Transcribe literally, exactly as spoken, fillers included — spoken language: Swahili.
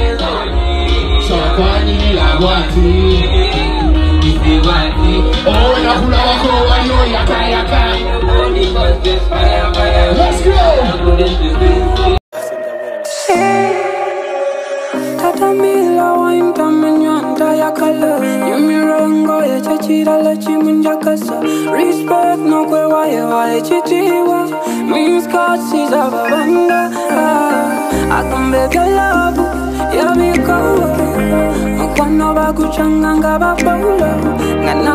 So kwani la wati Isi wati Oh na hula wako walio yaka yaka Let's go Tata mila wainta menyanta ya kala Yumirongo ya chachira la chimunja kasa Respect no kwe wae wae chitiwa Means kasi za babanga Akambega labu ya vikawa Mkwano baku changanga bapaula